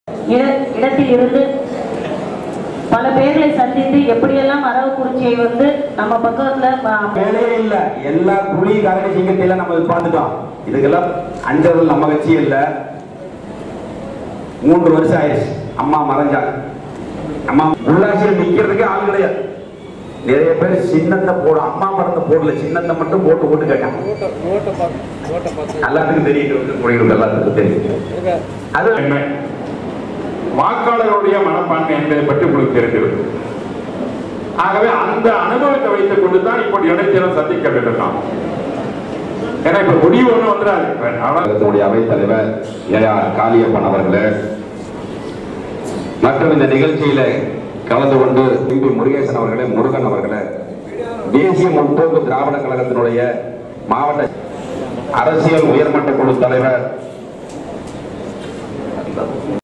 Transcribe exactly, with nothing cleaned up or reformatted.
இடத்தில் இருந்து பல பேர்களை சந்தித்து எப்படியெல்லாம் அரவக்குறிச்சியை வந்து நம்ம பக்கத்துல வேலையே இல்ல. எல்லா புலி கரடி சிங்கத்தையெல்லாம் நம்ம பார்த்துட்டோம். இதுக்கெல்லாம் அஞ்சல் நம்ம கட்சி இல்ல. மூன்று வருஷம் ஆயிடுச்சு அம்மா மறைஞ்சாங்க. அம்மா உள்ளாட்சியில் நிக்கிறதுக்கு ஆள் கிடையாது. நிறைய பேர் சின்னத்தை போட அம்மா படத்தை போடல, சின்னத்தை மட்டும் போட்டு போட்டு கேட்டாங்க. எல்லாத்துக்கும் தெரியும், எல்லாத்துக்கும் தெரியும். அது என்ன வாக்காளருடைய மனப்பான்மை என்பதை பற்றி உங்களுக்கு தெரிகிறது. ஆகவே அந்த அனுபவத்தை வைத்துக் கொண்டுதான் இப்போ இடைத்தேர்தல் சந்திக்க வேண்டும். ஏன்னா இப்ப முடிவு ஒண்ணு வந்துடாது. அவைத் தலைவர் காளியப்பன் அவர்களே மற்றும் இந்த நிகழ்ச்சியில கலந்து கொண்டு எம்பி முருகேசன் அவர்களே, முருகன் அவர்களே, தேசிய முற்போக்கு திராவிட கழகத்தினுடைய மாவட்ட அரசியல் உயர்மட்ட குழு தலைவர்